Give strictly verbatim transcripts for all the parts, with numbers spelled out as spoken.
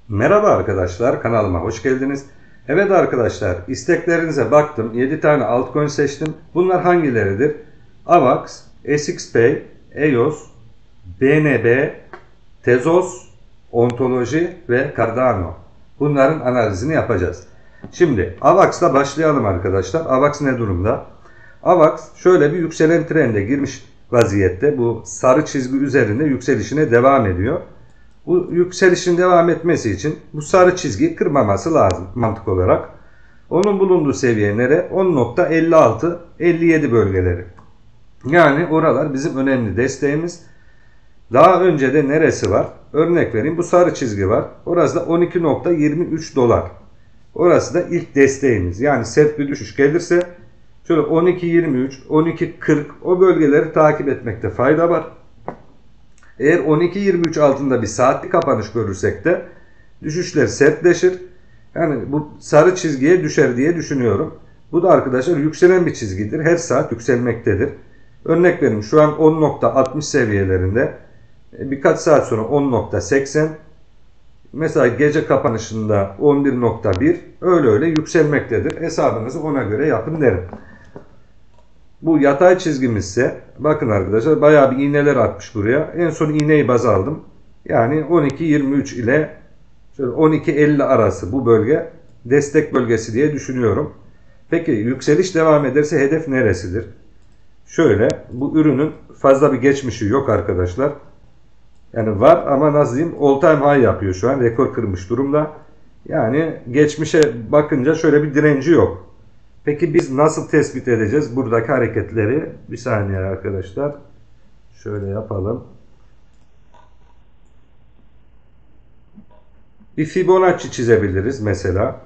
Merhaba arkadaşlar, kanalıma hoş geldiniz. Evet arkadaşlar, isteklerinize baktım. yedi tane altcoin seçtim. Bunlar hangileridir? AVAX, SXPay, E O S, B N B, Tezos, Ontoloji ve Cardano. Bunların analizini yapacağız. Şimdi AVAX'la başlayalım arkadaşlar. AVAX ne durumda? AVAX şöyle bir yükselen trende girmiş vaziyette. Bu sarı çizgi üzerinde yükselişine devam ediyor. Bu yükselişin devam etmesi için bu sarı çizgiyi kırmaması lazım mantık olarak. Onun bulunduğu seviye nere? on nokta elli altı elli yedi bölgeleri. Yani oralar bizim önemli desteğimiz. Daha önce de neresi var? Örnek vereyim, bu sarı çizgi var. Orası da on iki nokta yirmi üç dolar. Orası da ilk desteğimiz. Yani sert bir düşüş gelirse şöyle on iki yirmi üç, on iki kırk o bölgeleri takip etmekte fayda var. Eğer on iki yirmi üç altında bir saatlik kapanış görürsek de düşüşler sertleşir. Yani bu sarı çizgiye düşer diye düşünüyorum. Bu da arkadaşlar yükselen bir çizgidir. Her saat yükselmektedir. Örnek verin, şu an on nokta altmış seviyelerinde. Birkaç saat sonra on nokta seksen. Mesela gece kapanışında on bir nokta bir. Öyle öyle yükselmektedir. Hesabınızı ona göre yapın derim. Bu yatay çizgimiz ise bakın arkadaşlar bayağı bir iğneler atmış buraya. En son iğneyi baz aldım. Yani on iki yirmi üç ile şöyle on iki elli arası bu bölge destek bölgesi diye düşünüyorum. Peki yükseliş devam ederse hedef neresidir? Şöyle, bu ürünün fazla bir geçmişi yok arkadaşlar. Yani var ama nasıl diyeyim, all time high yapıyor şu an, rekor kırmış durumda. Yani geçmişe bakınca şöyle bir direnci yok. Peki biz nasıl tespit edeceğiz buradaki hareketleri? Bir saniye arkadaşlar. Şöyle yapalım. Bir Fibonacci çizebiliriz mesela.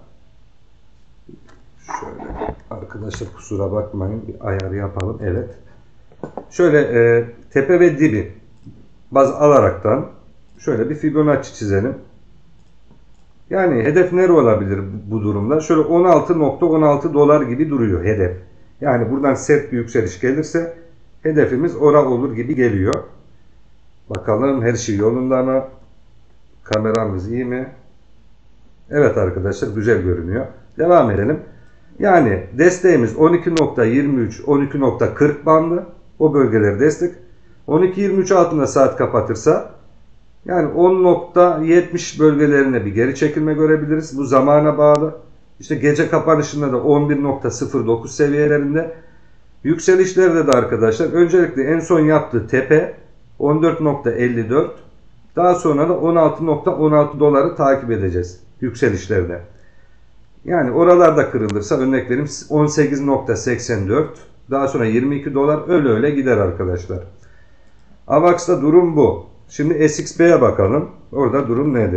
Şöyle arkadaşlar, kusura bakmayın, bir ayar yapalım. Evet. Şöyle e, tepe ve dibi baz alaraktan şöyle bir Fibonacci çizelim. Yani hedef nere olabilir bu durumda? Şöyle on altı nokta on altı dolar gibi duruyor hedef. Yani buradan sert bir yükseliş gelirse hedefimiz ora olur gibi geliyor. Bakalım her şey yolunda mı? Kameramız iyi mi? Evet arkadaşlar, güzel görünüyor. Devam edelim. Yani desteğimiz on iki nokta yirmi üç on iki nokta kırk bandı. O bölgeleri destek. on iki yirmi üç altında saat kapatırsa yani on nokta yetmiş bölgelerine bir geri çekilme görebiliriz. Bu zamana bağlı. İşte gece kapanışında da on bir nokta sıfır dokuz seviyelerinde. Yükselişlerde de arkadaşlar öncelikle en son yaptığı tepe on dört nokta elli dört. Daha sonra da on altı nokta on altı doları takip edeceğiz yükselişlerde. Yani oralarda kırılırsa örnek vereyim on sekiz nokta seksen dört. Daha sonra yirmi iki dolar, öyle öyle gider arkadaşlar. AVAX'ta durum bu. Şimdi S X P'ye bakalım. Orada durum nedir?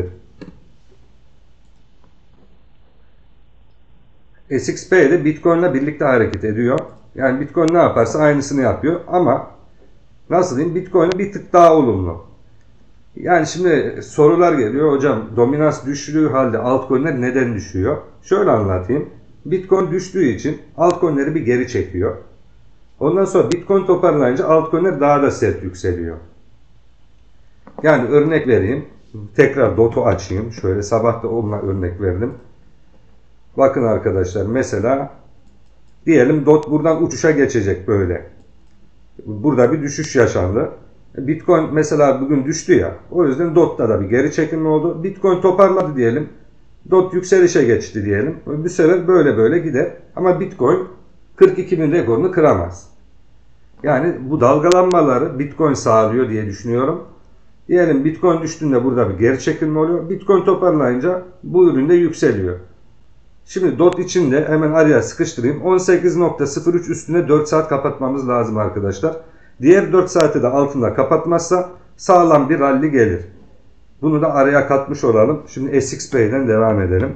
S X P de Bitcoin ile birlikte hareket ediyor. Yani Bitcoin ne yaparsa aynısını yapıyor. Ama nasıl diyeyim, Bitcoin'e bir tık daha olumlu. Yani şimdi sorular geliyor. Hocam dominans düştüğü halde altcoin'ler neden düşüyor? Şöyle anlatayım. Bitcoin düştüğü için altcoin'leri bir geri çekiyor. Ondan sonra Bitcoin toparlayınca altcoin'ler daha da sert yükseliyor. Yani örnek vereyim. Tekrar D O T'u açayım. Şöyle sabah da onunla örnek verdim. Bakın arkadaşlar, mesela diyelim D O T buradan uçuşa geçecek böyle. Burada bir düşüş yaşandı. Bitcoin mesela bugün düştü ya. O yüzden D O T'ta da bir geri çekilme oldu. Bitcoin toparladı diyelim. D O T yükselişe geçti diyelim. Bir sefer böyle böyle gider. Ama Bitcoin kırk iki bin rekorunu kıramaz. Yani bu dalgalanmaları Bitcoin sağlıyor diye düşünüyorum. Diyelim Bitcoin düştüğünde burada bir geri çekilme oluyor. Bitcoin toparlayınca bu üründe yükseliyor. Şimdi D O T için de hemen araya sıkıştırayım. on sekiz nokta sıfır üç üstüne dört saat kapatmamız lazım arkadaşlar. Diğer dört saati de altında kapatmazsa sağlam bir rally gelir. Bunu da araya katmış olalım. Şimdi S X P'den devam edelim.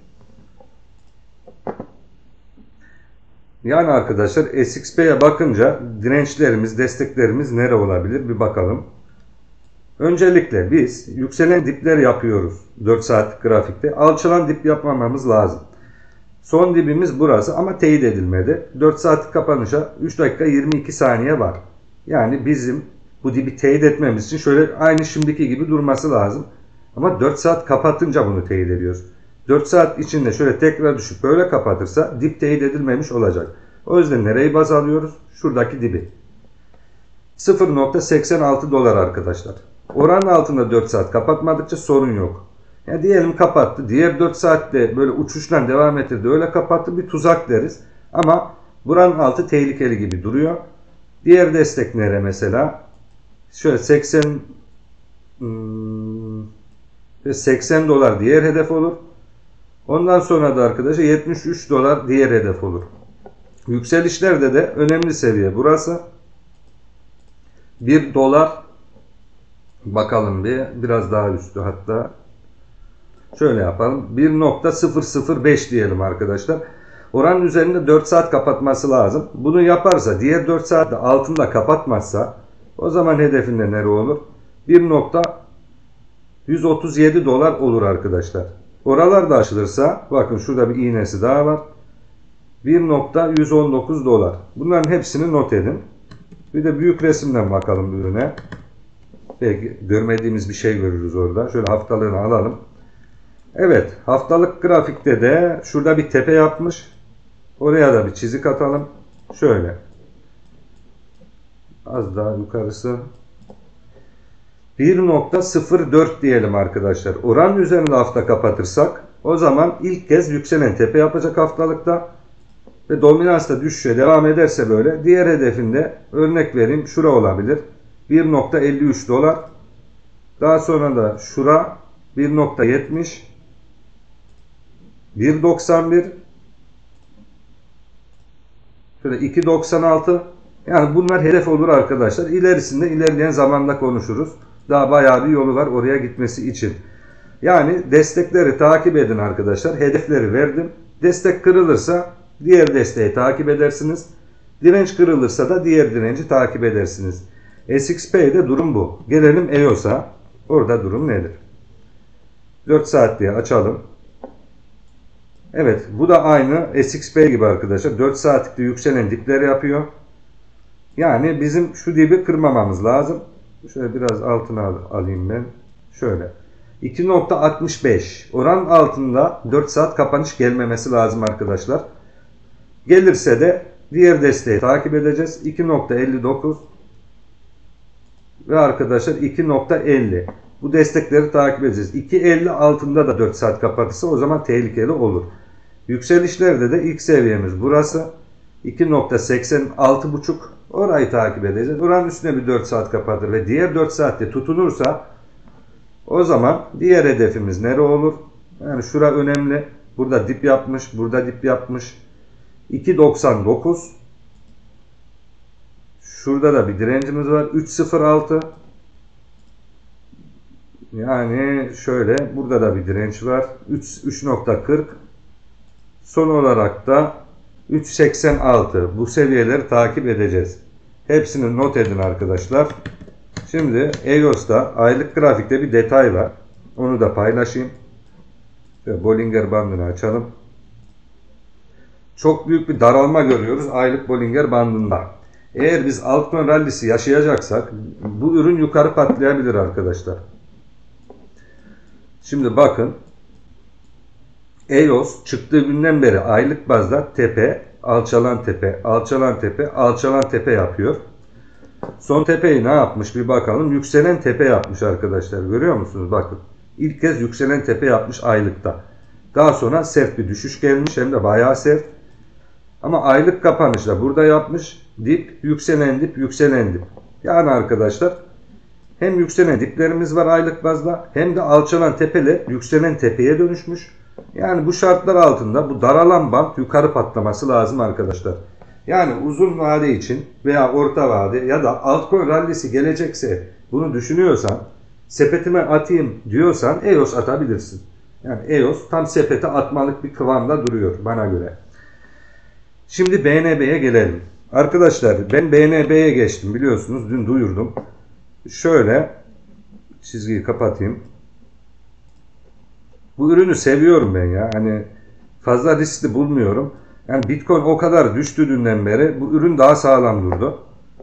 Yani arkadaşlar S X P'ye bakınca dirençlerimiz, desteklerimiz nere olabilir bir bakalım. Öncelikle biz yükselen dipler yapıyoruz dört saatlik grafikte. Alçalan dip yapmamamız lazım. Son dibimiz burası ama teyit edilmedi. dört saatlik kapanışa üç dakika yirmi iki saniye var. Yani bizim bu dibi teyit etmemiz için şöyle aynı şimdiki gibi durması lazım. Ama dört saat kapatınca bunu teyit ediyoruz. dört saat içinde şöyle tekrar düşüp böyle kapatırsa dip teyit edilmemiş olacak. O yüzden nereyi baz alıyoruz? Şuradaki dibi. sıfır nokta seksen altı dolar arkadaşlar. Oranın altında dört saat kapatmadıkça sorun yok. Yani diyelim kapattı. Diğer dört saatte böyle uçuşla devam ettirdi. Öyle kapattı, bir tuzak deriz. Ama buranın altı tehlikeli gibi duruyor. Diğer destek nere mesela? Şöyle seksen hmm, seksen dolar diğer hedef olur. Ondan sonra da arkadaşlar yetmiş üç dolar diğer hedef olur. Yükselişlerde de önemli seviye burası. bir dolar, bakalım bir biraz daha üstü, hatta şöyle yapalım. bir nokta sıfır sıfır beş diyelim arkadaşlar. Oranın üzerinde dört saat kapatması lazım. Bunu yaparsa, diğer dört saatte altında kapatmazsa, o zaman hedefinde nere olur? bir nokta yüz otuz yedi dolar olur arkadaşlar. Oralar da aşılırsa, bakın şurada bir iğnesi daha var. bir nokta yüz on dokuz dolar. Bunların hepsini not edin. Bir de büyük resimden bakalım ürüne. Belki görmediğimiz bir şey görürüz orada. Şöyle haftalığını alalım. Evet, haftalık grafikte de şurada bir tepe yapmış. Oraya da bir çizik atalım. Şöyle. Az daha yukarısı. bir nokta sıfır dört diyelim arkadaşlar. Oranın üzerinde hafta kapatırsak, o zaman ilk kez yükselen tepe yapacak haftalıkta. Ve dominansla düşüşe devam ederse böyle, diğer hedefinde örnek vereyim şura olabilir. bir nokta elli üç dolar. Daha sonra da şura bir nokta yetmiş, bir doksan bir, şöyle iki doksan altı. Yani bunlar hedef olur arkadaşlar. İlerisinde ilerleyen zamanda konuşuruz. Daha bayağı bir yolu var oraya gitmesi için. Yani destekleri takip edin arkadaşlar. Hedefleri verdim. Destek kırılırsa diğer desteği takip edersiniz. Direnç kırılırsa da diğer direnci takip edersiniz. S X P'de durum bu. Gelelim E O S''a. Orada durum nedir? dört saat diye açalım. Evet, bu da aynı S X P gibi arkadaşlar. dört saatlikte yükselen dipleri yapıyor. Yani bizim şu dibi kırmamamız lazım. Şöyle biraz altına alayım ben. Şöyle. iki nokta altmış beş. Oran altında dört saat kapanış gelmemesi lazım arkadaşlar. Gelirse de diğer desteği takip edeceğiz. iki nokta elli dokuz ve arkadaşlar iki nokta elli. Bu destekleri takip edeceğiz. iki nokta elli altında da dört saat kapatırsa o zaman tehlikeli olur. Yükselişlerde de ilk seviyemiz burası. iki nokta seksen altı buçuk. Orayı takip edeceğiz. Oranın üstüne bir dört saat kapatır ve diğer dört saatte tutunursa, o zaman diğer hedefimiz nere olur? Yani şura önemli. Burada dip yapmış, burada dip yapmış. iki doksan dokuz. Şurada da bir direncimiz var. üç sıfır altı. Yani şöyle, burada da bir direnç var. üç nokta kırk. Son olarak da üç seksen altı. Bu seviyeleri takip edeceğiz. Hepsini not edin arkadaşlar. Şimdi E O S'ta aylık grafikte bir detay var. Onu da paylaşayım. Şöyle Bollinger bandını açalım. Çok büyük bir daralma görüyoruz aylık Bollinger bandında. Eğer biz altcoin rallisi yaşayacaksak bu ürün yukarı patlayabilir arkadaşlar. Şimdi bakın. E O S çıktığı günden beri aylık bazda tepe, alçalan tepe, alçalan tepe, alçalan tepe yapıyor. Son tepeyi ne yapmış bir bakalım. Yükselen tepe yapmış arkadaşlar. Görüyor musunuz? Bakın. İlk kez yükselen tepe yapmış aylıkta. Daha sonra sert bir düşüş gelmiş. Hem de bayağı sert. Ama aylık kapanışta burada yapmış. Dip, yükselen dip, yükselen dip. Yani arkadaşlar hem yükselen diplerimiz var aylık bazda, hem de alçalan tepeler yükselen tepeye dönüşmüş. Yani bu şartlar altında bu daralan band yukarı patlaması lazım arkadaşlar. Yani uzun vade için veya orta vade ya da altcoin rallisi gelecekse bunu düşünüyorsan, sepetime atayım diyorsan E O S atabilirsin. Yani E O S tam sepete atmalık bir kıvamda duruyor bana göre. Şimdi B N B'ye gelelim. Arkadaşlar ben B N B'ye geçtim, biliyorsunuz dün duyurdum. Şöyle çizgiyi kapatayım. Bu ürünü seviyorum ben ya. Hani fazla riskli bulmuyorum. Yani Bitcoin o kadar düştü dünden beri. Bu ürün daha sağlam durdu.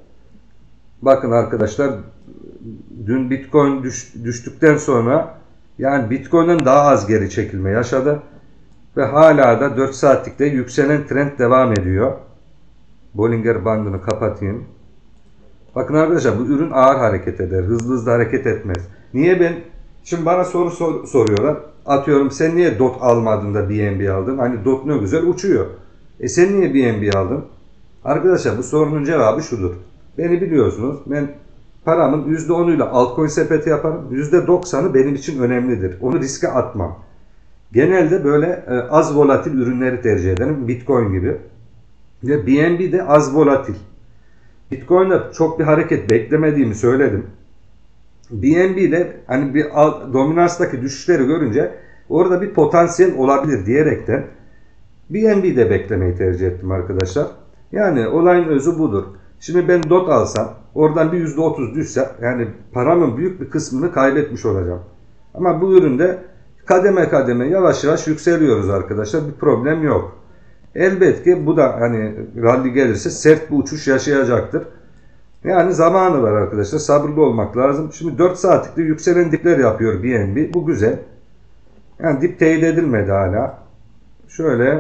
Bakın arkadaşlar, dün Bitcoin düş, düştükten sonra Yani Bitcoin'den daha az geri çekilme yaşadı. Ve hala da dört saatlikte yükselen trend devam ediyor. Bollinger bandını kapatayım. Bakın arkadaşlar, bu ürün ağır hareket eder. Hızlı hızlı hareket etmez. Niye ben? Şimdi bana soru sor, soruyorlar. Atıyorum, sen niye D O T almadın da B N B aldın? Hani D O T ne güzel uçuyor. E sen niye B N B aldın? Arkadaşlar, bu sorunun cevabı şudur. Beni biliyorsunuz. Ben paramın yüzde onuyla altcoin sepeti yaparım. yüzde doksanı benim için önemlidir. Onu riske atmam. Genelde böyle e, az volatil ürünleri tercih ederim. Bitcoin gibi. Ve B N B de az volatil. Bitcoin'de çok bir hareket beklemediğimi söyledim. B N B'de hani bir dominanstaki düşüşleri görünce orada bir potansiyel olabilir diyerekten B N B'de beklemeyi tercih ettim arkadaşlar. Yani olayın özü budur. Şimdi ben D O T alsam, oradan bir yüzde otuz düşse, yani paramın büyük bir kısmını kaybetmiş olacağım. Ama bu üründe kademe kademe yavaş yavaş yükseliyoruz arkadaşlar. Bir problem yok. Elbette ki bu da hani rally gelirse sert bir uçuş yaşayacaktır. Yani zamanı var arkadaşlar. Sabırlı olmak lazım. Şimdi dört saatlikte yükselen dipler yapıyor B N B. Bu güzel. Yani dip teyit edilmedi hala. Şöyle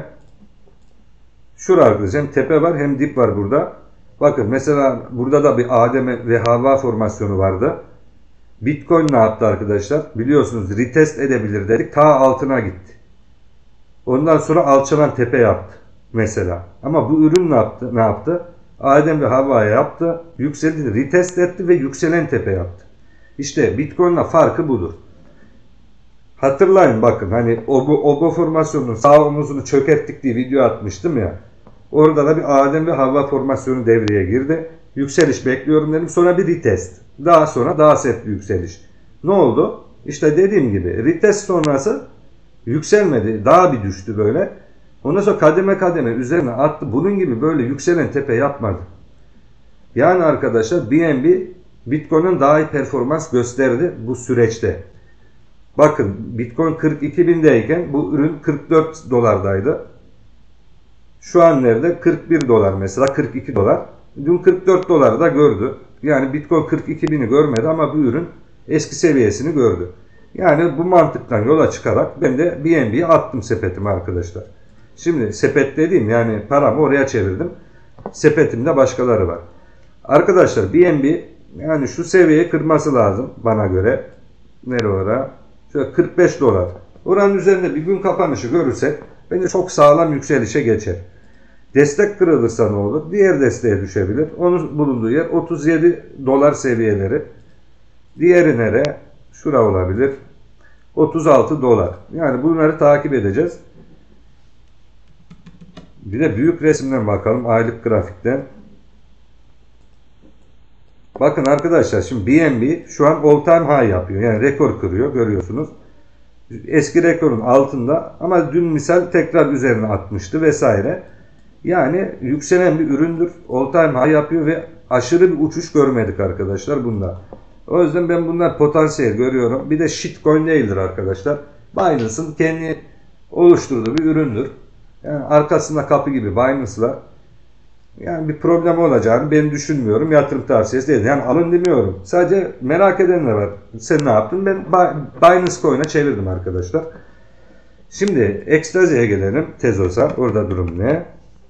şurada arkadaşlar hem tepe var hem dip var burada. Bakın mesela burada da bir Adem ve Havva formasyonu vardı. Bitcoin ne yaptı arkadaşlar? Biliyorsunuz retest edebilir dedik. Ta altına gitti. Ondan sonra alçalan tepe yaptı mesela. Ama bu ürün ne yaptı? Ne yaptı? Adem ve Havva'ya yaptı. Yükseldi, retest etti ve yükselen tepe yaptı. İşte Bitcoin'la farkı budur. Hatırlayın, bakın hani Ogo, Ogo formasyonunun sağ omuzunu çökerttik diye video atmıştım ya. Orada da bir Adem ve Havva formasyonu devreye girdi. Yükseliş bekliyorum dedim. Sonra bir retest. Daha sonra daha sert bir yükseliş. Ne oldu? İşte dediğim gibi retest sonrası yükselmedi. Daha bir düştü böyle. Ondan sonra kademe kademe üzerine attı. Bunun gibi böyle yükselen tepe yapmadı. Yani arkadaşlar B N B Bitcoin'in daha iyi performans gösterdi bu süreçte. Bakın Bitcoin kırk iki bindeyken bu ürün kırk dört dolardaydı. Şu an nerede? kırk bir dolar mesela, kırk iki dolar. Dün kırk dört doları da gördü. Yani Bitcoin kırk iki bini görmedi ama bu ürün eski seviyesini gördü. Yani bu mantıktan yola çıkarak ben de B N B'ye attım sepetimi arkadaşlar. Şimdi sepet dediğim yani paramı oraya çevirdim. Sepetimde başkaları var. Arkadaşlar B N B yani şu seviyeyi kırması lazım bana göre. Nereye ora? Şöyle kırk beş dolar. Oranın üzerinde bir gün kapanışı görürsek bence çok sağlam yükselişe geçer. Destek kırılırsa ne olur? Diğer desteğe düşebilir. Onun bulunduğu yer otuz yedi dolar seviyeleri. Diğeri nere? Şura olabilir. otuz altı dolar. Yani bunları takip edeceğiz. Bir de büyük resimden bakalım. Aylık grafikten. Bakın arkadaşlar, şimdi B N B şu an all time high yapıyor. Yani rekor kırıyor, görüyorsunuz. Eski rekorun altında ama dün misal tekrar üzerine atmıştı vesaire. Yani yükselen bir üründür. All time high yapıyor ve aşırı bir uçuş görmedik arkadaşlar bunda. O yüzden ben bunlar potansiyel görüyorum. Bir de shitcoin değildir arkadaşlar. Binance'ın kendi oluşturduğu bir üründür. Yani arkasında kapı gibi Binance'la yani bir problem olacağını ben düşünmüyorum. Yatırım tavsiyesi değil. Yani alın demiyorum. Sadece merak edenler var. Sen ne yaptın? Ben Binance Coin'e çevirdim arkadaşlar. Şimdi Ekstazi'ye gelelim. Tezos'a. Orada durum ne?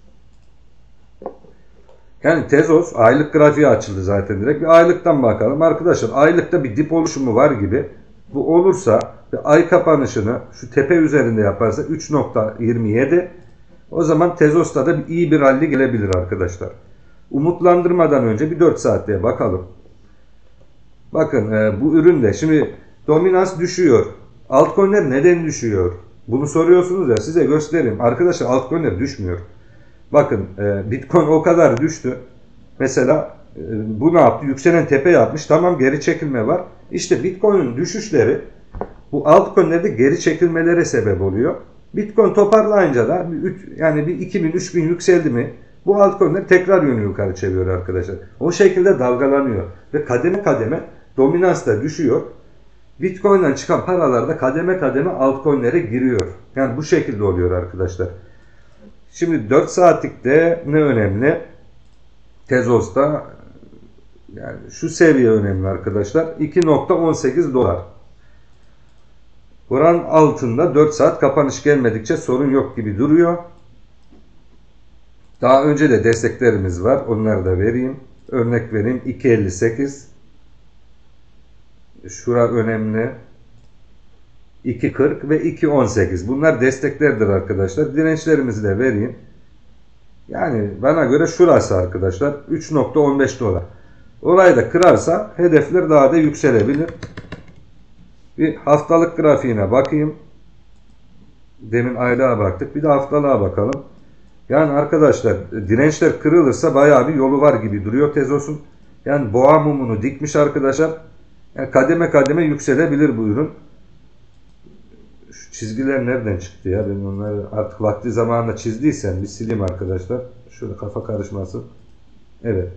Yani Tezos aylık grafiği açıldı zaten direkt. Bir aylıktan bakalım. Arkadaşlar aylıkta bir dip oluşumu var gibi. Bu olursa ve ay kapanışını şu tepe üzerinde yaparsa üç nokta yirmi yedi, o zaman Tezos'ta da bir iyi bir rally gelebilir arkadaşlar. Umutlandırmadan önce bir dört saatliğe bakalım. Bakın e, bu üründe şimdi dominans düşüyor. Altcoin'ler neden düşüyor? Bunu soruyorsunuz ya, size göstereyim. Arkadaşlar altcoin'ler düşmüyor. Bakın e, Bitcoin o kadar düştü. Mesela e, bu ne yaptı? Yükselen tepe yapmış. Tamam, geri çekilme var. İşte Bitcoin'in düşüşleri bu altcoin'lerde geri çekilmelere sebep oluyor. Bitcoin toparlayınca da yani bir iki bin üç bin yükseldi mi bu altcoin'ler tekrar yönü yukarı çeviriyor arkadaşlar. O şekilde dalgalanıyor ve kademe kademe dominans da düşüyor. Bitcoin'den çıkan paralar da kademe kademe altcoin'lere giriyor. Yani bu şekilde oluyor arkadaşlar. Şimdi dört saatlikte ne önemli? Tezos'ta yani şu seviye önemli arkadaşlar. iki nokta on sekiz dolar. Oranın altında dört saat kapanış gelmedikçe sorun yok gibi duruyor. Daha önce de desteklerimiz var. Onları da vereyim. Örnek vereyim. iki elli sekiz. Şura önemli. iki kırk ve iki on sekiz. Bunlar desteklerdir arkadaşlar. Dirençlerimizi de vereyim. Yani bana göre şurası arkadaşlar. üç nokta on beş dolar. Orayı da kırarsa hedefler daha da yükselebilir. Bir haftalık grafiğine bakayım. Demin aylığa baktık. Bir de haftalığa bakalım. Yani arkadaşlar dirençler kırılırsa bayağı bir yolu var gibi duruyor Tezos'un. Yani boğa mumunu dikmiş arkadaşlar. Yani kademe kademe yükselebilir bu ürün. Şu çizgiler nereden çıktı ya? Ben onları artık vakti zamanında çizdiysem bir sileyim arkadaşlar. Şöyle kafa karışmasın. Evet.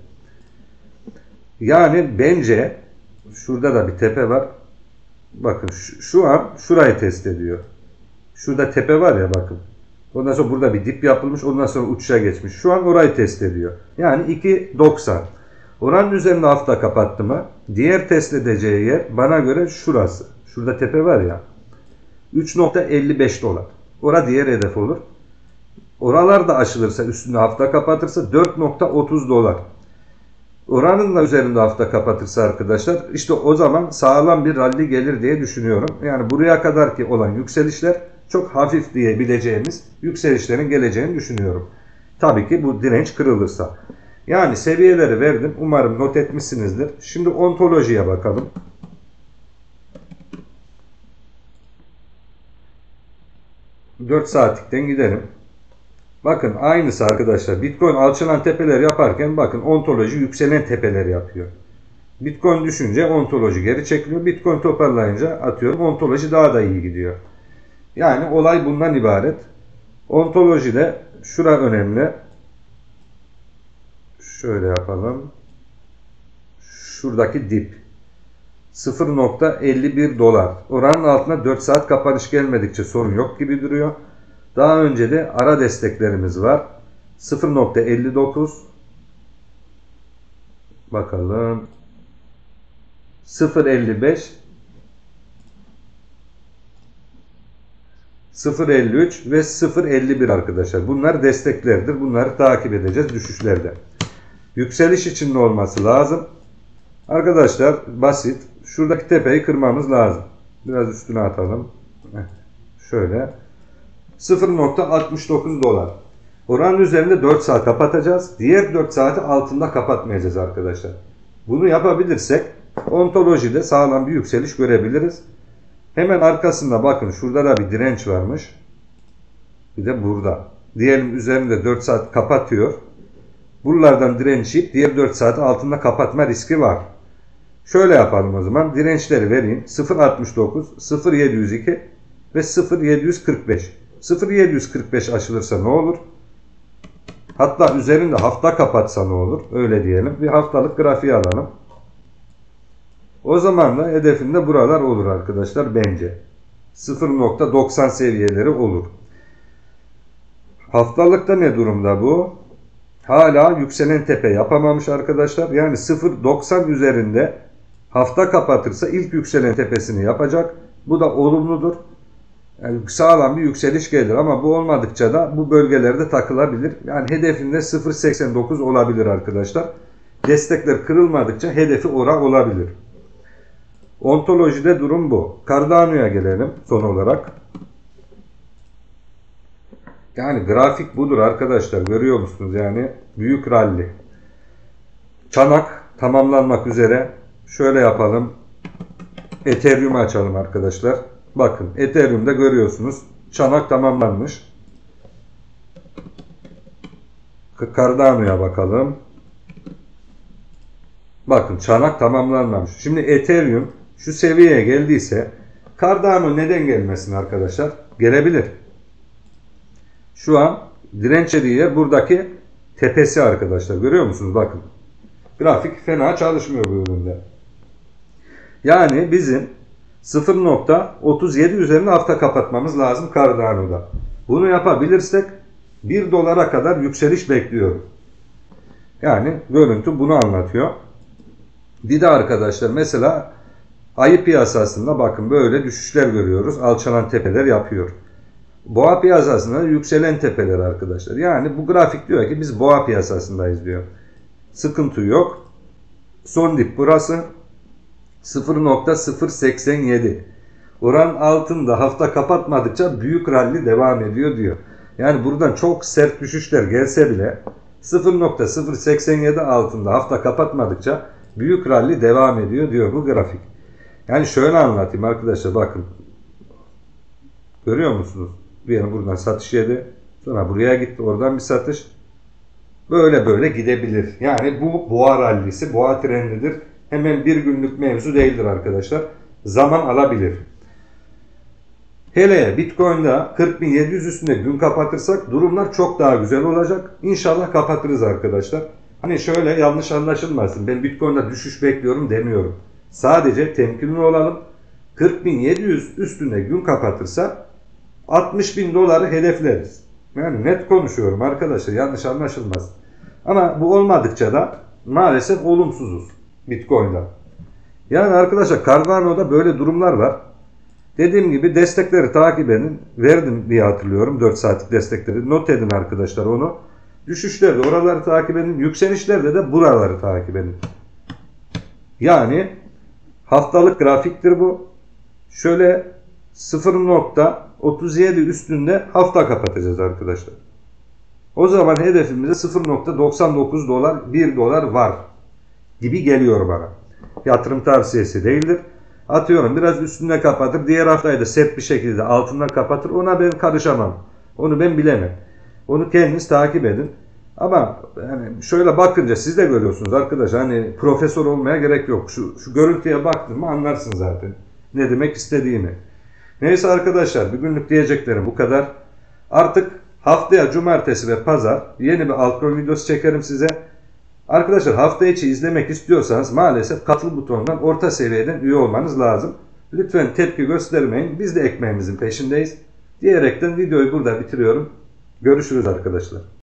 Yani bence şurada da bir tepe var. Bakın şu, şu an şurayı test ediyor. Şurada tepe var ya bakın. Ondan sonra burada bir dip yapılmış. Ondan sonra uçuşa geçmiş. Şu an orayı test ediyor. Yani iki doksan. Oranın üzerinde hafta kapattı mı? Diğer test edeceği yer bana göre şurası. Şurada tepe var ya. üç nokta elli beş dolar. Orada diğer hedef olur. Oralar da aşılırsa üstünde hafta kapatırsa dört nokta otuz dolar. Oranın da üzerinde hafta kapatırsa arkadaşlar işte o zaman sağlam bir rally gelir diye düşünüyorum. Yani buraya kadar ki olan yükselişler çok hafif diyebileceğimiz yükselişlerin geleceğini düşünüyorum. Tabii ki bu direnç kırılırsa. Yani seviyeleri verdim. Umarım not etmişsinizdir. Şimdi ontolojiye bakalım. dört saatlikten gidelim. Bakın aynısı arkadaşlar. Bitcoin alçalan tepeler yaparken bakın ontoloji yükselen tepeler yapıyor. Bitcoin düşünce ontoloji geri çekiliyor. Bitcoin toparlayınca atıyorum ontoloji daha da iyi gidiyor. Yani olay bundan ibaret. Ontolojide şura önemli. Şöyle yapalım. Şuradaki dip. sıfır nokta elli bir dolar. Oranın altına dört saat kapanış gelmedikçe sorun yok gibi duruyor. Daha önce de ara desteklerimiz var. sıfır nokta elli dokuz. Bakalım. sıfır nokta elli beş. sıfır nokta elli üç ve sıfır nokta elli bir arkadaşlar. Bunlar desteklerdir. Bunları takip edeceğiz düşüşlerde. Yükseliş için ne olması lazım? Arkadaşlar basit. Şuradaki tepeyi kırmamız lazım. Biraz üstüne atalım. Şöyle. sıfır nokta altmış dokuz dolar. Oranın üzerinde dört saat kapatacağız. Diğer dört saati altında kapatmayacağız arkadaşlar. Bunu yapabilirsek ontolojide sağlam bir yükseliş görebiliriz. Hemen arkasında bakın şurada da bir direnç varmış. Bir de burada. Diyelim üzerinde dört saat kapatıyor. Buralardan direnç yiyip diğer dört saati altında kapatma riski var. Şöyle yapalım o zaman. Dirençleri vereyim. sıfır nokta altmış dokuz, sıfır nokta yedi yüz iki ve sıfır nokta yedi yüz kırk beş. sıfır nokta yedi yüz kırk beş aşılırsa ne olur? Hatta üzerinde hafta kapatsa ne olur? Öyle diyelim. Bir haftalık grafiği alalım. O zaman da hedefinde buralar olur arkadaşlar bence. sıfır nokta doksan seviyeleri olur. Haftalıkta ne durumda bu? Hala yükselen tepe yapamamış arkadaşlar. Yani sıfır nokta doksan üzerinde hafta kapatırsa ilk yükselen tepesini yapacak. Bu da olumludur. Yani sağlam bir yükseliş gelir ama bu olmadıkça da bu bölgelerde takılabilir. Yani hedefinde sıfır nokta seksen dokuz olabilir arkadaşlar. Destekler kırılmadıkça hedefi ora olabilir. Ontolojide durum bu. Cardano'ya gelelim son olarak. Yani grafik budur arkadaşlar. Görüyor musunuz? Yani büyük rally. Çanak tamamlanmak üzere. Şöyle yapalım. Ethereum'u açalım arkadaşlar. Bakın Ethereum'da görüyorsunuz. Çanak tamamlanmış. Cardano'ya bakalım. Bakın çanak tamamlanmamış. Şimdi Ethereum şu seviyeye geldiyse Cardano neden gelmesin arkadaşlar? Gelebilir. Şu an direnç yediği yer buradaki tepesi arkadaşlar. Görüyor musunuz? Bakın. Grafik fena çalışmıyor bu üründe. Yani bizim sıfır nokta otuz yedi üzerine hafta kapatmamız lazım Cardano'da. Bunu yapabilirsek bir dolara kadar yükseliş bekliyorum. Yani görüntü bunu anlatıyor. Bir de arkadaşlar mesela Ayı piyasasında bakın böyle düşüşler görüyoruz. Alçalan tepeler yapıyor. Boğa piyasasında yükselen tepeler arkadaşlar. Yani bu grafik diyor ki biz boğa piyasasındayız diyor. Sıkıntı yok. Son dip burası. sıfır nokta sıfır seksen yedi. Oran altında hafta kapatmadıkça büyük rally devam ediyor diyor. Yani buradan çok sert düşüşler gelse bile sıfır nokta sıfır seksen yedi altında hafta kapatmadıkça büyük rally devam ediyor diyor bu grafik. Yani şöyle anlatayım arkadaşlar, bakın. Görüyor musunuz? Bir yana buradan satış yedi. Sonra buraya gitti. Oradan bir satış. Böyle böyle gidebilir. Yani bu boğa rallisi, boğa trendidir. Hemen bir günlük mevzu değildir arkadaşlar. Zaman alabilir. Hele Bitcoin'da kırk bin yedi yüz üstünde gün kapatırsak durumlar çok daha güzel olacak. İnşallah kapatırız arkadaşlar. Hani şöyle yanlış anlaşılmasın. Ben Bitcoin'da düşüş bekliyorum demiyorum. Sadece temkinli olalım. kırk bin yedi yüz üstünde gün kapatırsa altmış bin doları hedefleriz. Yani net konuşuyorum arkadaşlar, yanlış anlaşılmaz. Ama bu olmadıkça da maalesef olumsuzuz Bitcoin'da. Yani arkadaşlar Cardano'da böyle durumlar var. Dediğim gibi destekleri takip edin. Verdim diye hatırlıyorum dört saatlik destekleri. Not edin arkadaşlar onu. Düşüşlerde oraları takip edin. Yükselişlerde de buraları takip edin. Yani haftalık grafiktir bu. Şöyle sıfır nokta otuz yedi üstünde hafta kapatacağız arkadaşlar. O zaman hedefimizde sıfır nokta doksan dokuz dolar, bir dolar var gibi geliyor bana. Yatırım tavsiyesi değildir. Atıyorum biraz üstünde kapatır, diğer haftayı da sert bir şekilde altında kapatır. Ona ben karışamam. Onu ben bilemem. Onu kendiniz takip edin. Ama yani şöyle bakınca siz de görüyorsunuz arkadaşlar. Hani profesör olmaya gerek yok. Şu, şu görüntüye baktın mı anlarsın zaten ne demek istediğimi. Neyse arkadaşlar, bugünlük diyeceklerim bu kadar. Artık haftaya cumartesi ve pazar yeni bir altcoin videosu çekerim size. Arkadaşlar hafta içi izlemek istiyorsanız maalesef katıl butonundan orta seviyeden üye olmanız lazım. Lütfen tepki göstermeyin. Biz de ekmeğimizin peşindeyiz. Diyerekten videoyu burada bitiriyorum. Görüşürüz arkadaşlar.